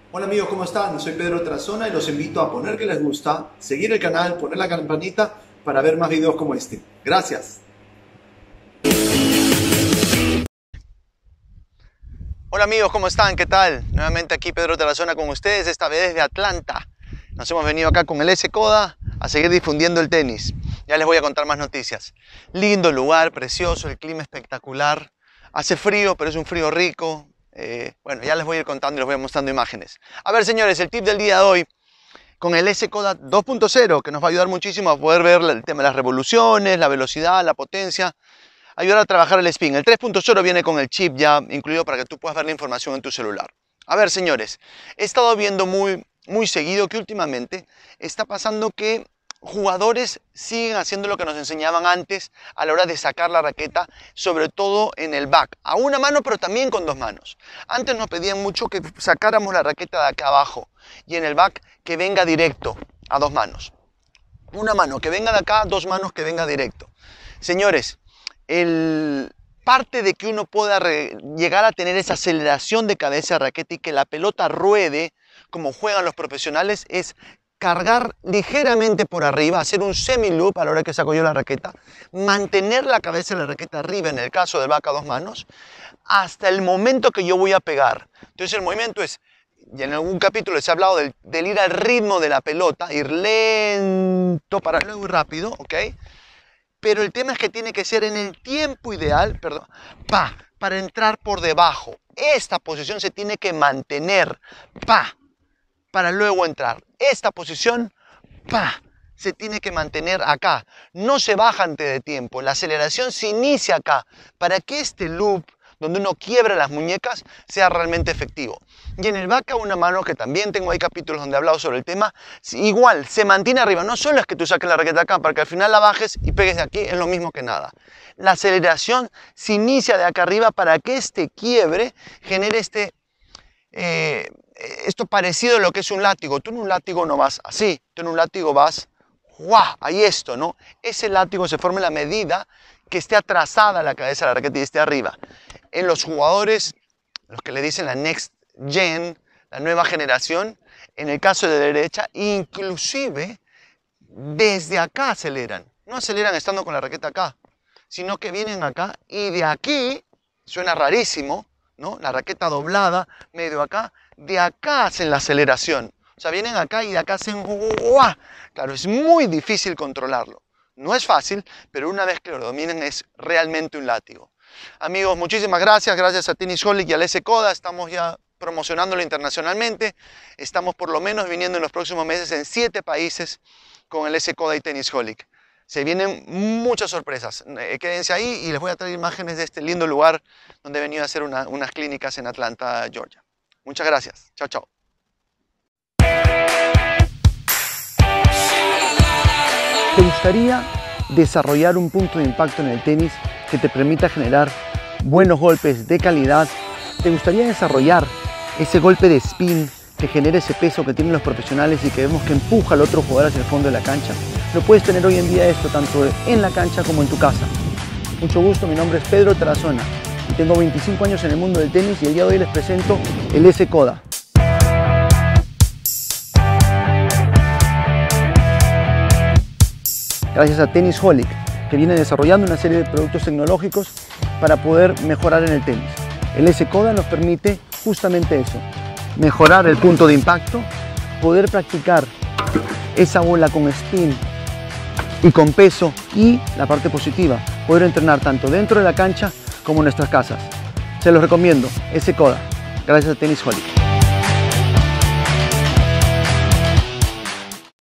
Hola amigos, ¿cómo están? Soy Pedro Tarazona y los invito a poner que les gusta, seguir el canal, poner la campanita para ver más videos como este. Gracias. Hola amigos, ¿cómo están? ¿Qué tal? Nuevamente aquí Pedro Tarazona con ustedes, esta vez desde Atlanta. Nos hemos venido acá con el S-Coda a seguir difundiendo el tenis. Ya les voy a contar más noticias. Lindo lugar, precioso, el clima espectacular. Hace frío, pero es un frío rico. Bueno, ya les voy a ir contando y les voy mostrando imágenes. A ver, señores, el tip del día de hoy con el S-Coda 2.0, que nos va a ayudar muchísimo a poder ver el tema de las revoluciones, la velocidad, la potencia, ayudar a trabajar el spin. El 3.0 viene con el chip ya incluido para que tú puedas ver la información en tu celular. A ver, señores, he estado viendo muy seguido que últimamente está pasando que jugadores siguen haciendo lo que nos enseñaban antes a la hora de sacar la raqueta, sobre todo en el back, a una mano pero también con dos manos. Antes nos pedían mucho que sacáramos la raqueta de acá abajo y en el back que venga directo a dos manos. Una mano que venga de acá, dos manos que venga directo. Señores, parte de que uno pueda llegar a tener esa aceleración de cabeza de raqueta y que la pelota ruede como juegan los profesionales es cargar ligeramente por arriba, hacer un semi-loop a la hora que saco yo la raqueta, mantener la cabeza de la raqueta arriba en el caso del back a dos manos, hasta el momento que yo voy a pegar. Entonces el movimiento es, y en algún capítulo les he hablado del ir al ritmo de la pelota, ir lento para luego ir rápido, ¿ok? Pero el tema es que tiene que ser en el tiempo ideal, para entrar por debajo. Esta posición se tiene que mantener, para luego entrar. Esta posición, se tiene que mantener acá. No se baja antes de tiempo. La aceleración se inicia acá para que este loop, donde uno quiebra las muñecas, sea realmente efectivo. Y en el back a una mano, que también tengo ahí capítulos donde he hablado sobre el tema, igual se mantiene arriba. No solo es que tú saques la raqueta acá para que al final la bajes y pegues de aquí, es lo mismo que nada. La aceleración se inicia de acá arriba para que este quiebre genere esto parecido a lo que es un látigo. Tú en un látigo no vas así, tú en un látigo vas, ¡guau! Hay esto, ¿no? Ese látigo se forma en la medida que esté atrasada la cabeza de la raqueta y esté arriba. En los jugadores, los que le dicen la next gen, la nueva generación, en el caso de derecha, inclusive desde acá aceleran. No aceleran estando con la raqueta acá, sino que vienen acá y de aquí, suena rarísimo, ¿no? La raqueta doblada, medio acá, de acá hacen la aceleración. O sea, vienen acá y de acá hacen ¡guau! Claro, es muy difícil controlarlo. No es fácil, pero una vez que lo dominen es realmente un látigo. Amigos, muchísimas gracias. Gracias a Tenisholic y al S-Coda. Estamos ya promocionándolo internacionalmente. Estamos por lo menos viniendo en los próximos meses en 7 países con el S-Coda y Tenisholic. Se vienen muchas sorpresas. Quédense ahí y les voy a traer imágenes de este lindo lugar donde he venido a hacer unas clínicas en Atlanta, Georgia. Muchas gracias. Chao, chao. ¿Te gustaría desarrollar un punto de impacto en el tenis que te permita generar buenos golpes de calidad? ¿Te gustaría desarrollar ese golpe de spin que genere ese peso que tienen los profesionales y que vemos que empuja al otro jugador hacia el fondo de la cancha? Lo puedes tener hoy en día esto tanto en la cancha como en tu casa. Mucho gusto, mi nombre es Pedro Tarazona y tengo 25 años en el mundo del tenis y el día de hoy les presento el S-Coda. Gracias a Tenisholic, que viene desarrollando una serie de productos tecnológicos para poder mejorar en el tenis. El S-Coda nos permite justamente eso, mejorar el punto de impacto, poder practicar esa bola con spin y con peso y la parte positiva, poder entrenar tanto dentro de la cancha como en nuestras casas. Se los recomiendo, S-Coda, gracias a Tenisholic.